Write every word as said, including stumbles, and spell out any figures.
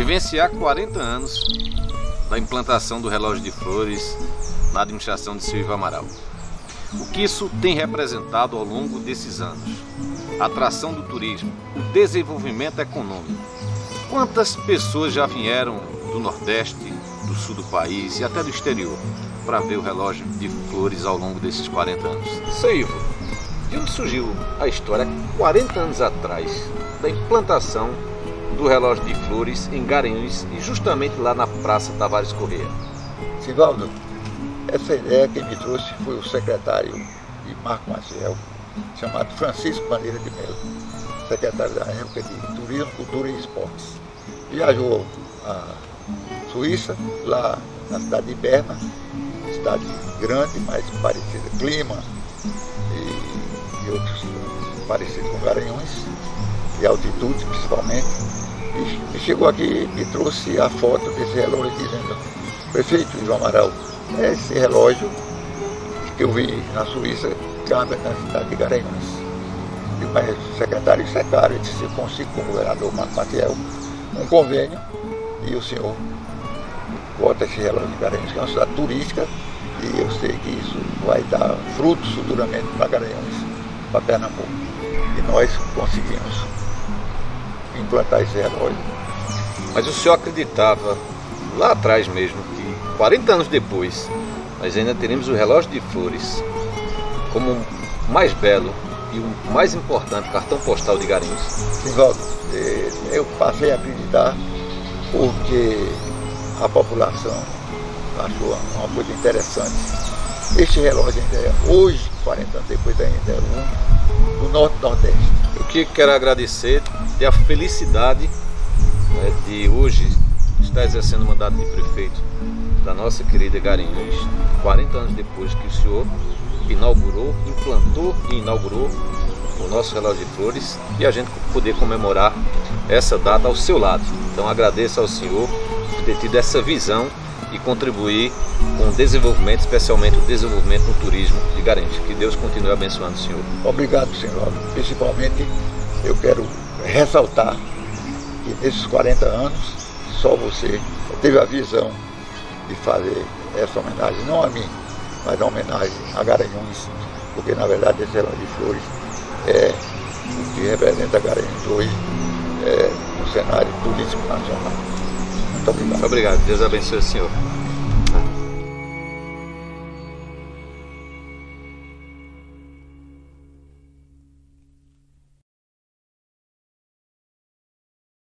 vivenciar quarenta anos da implantação do relógio de flores na administração de Silvio Amaral. O que isso tem representado ao longo desses anos? A atração do turismo, o desenvolvimento econômico. Quantas pessoas já vieram do Nordeste, do sul do país e até do exterior para ver o relógio de flores ao longo desses quarenta anos? Silvio, de onde surgiu a história, quarenta anos atrás, da implantação do relógio de flores em Garanhuns e justamente lá na Praça Tavares Corrêa? Sivaldo, essa ideia quem me trouxe foi o secretário de Marco Maciel, chamado Francisco Bandeira de Melo, secretário da época de Turismo, Cultura e Esportes. Viajou à Suíça, lá na cidade de Berna, cidade grande, mas parecida, clima e, e outros parecidos com Garanhuns, e altitude principalmente. E, e chegou aqui e me trouxe a foto desse relógio dizendo: prefeito Silvio Amaral, esse relógio que eu vi na Suíça cabe na cidade de Garanhuns. E o secretário isso é caro, eu disse: eu consigo com o governador Marco Maciel um convênio e o senhor bota esse relógio de Garanhuns, que é uma cidade turística, e eu sei que isso vai dar frutos futuramente para Garanhuns, para Pernambuco. E nós conseguimos implantar esse relógio. Mas o senhor acreditava lá atrás mesmo que quarenta anos depois nós ainda teremos o relógio de flores como o mais belo e o mais importante cartão postal de Garanhuns? Sivaldo, eu passei a acreditar porque a população achou uma coisa interessante. Este relógio ainda é, hoje, quarenta anos depois, ainda é um do Norte e Nordeste. Eu que quero agradecer, ter a felicidade, né, de hoje estar exercendo o mandato de prefeito da nossa querida Garanhuns, quarenta anos depois que o senhor inaugurou, implantou e inaugurou o nosso relógio de flores, e a gente poder comemorar essa data ao seu lado. Então agradeço ao senhor por ter tido essa visão e contribuir com o desenvolvimento, especialmente o desenvolvimento no turismo de Garanhuns. Que Deus continue abençoando o senhor. Obrigado, senhor. Principalmente eu quero ressaltar que nesses quarenta anos só você teve a visão de fazer essa homenagem, não a mim, mas uma homenagem a Garanhuns, porque na verdade esse relógio de flores é o que representa Garanhuns hoje é, no cenário turístico nacional. Muito obrigado. Obrigado. Deus abençoe o senhor.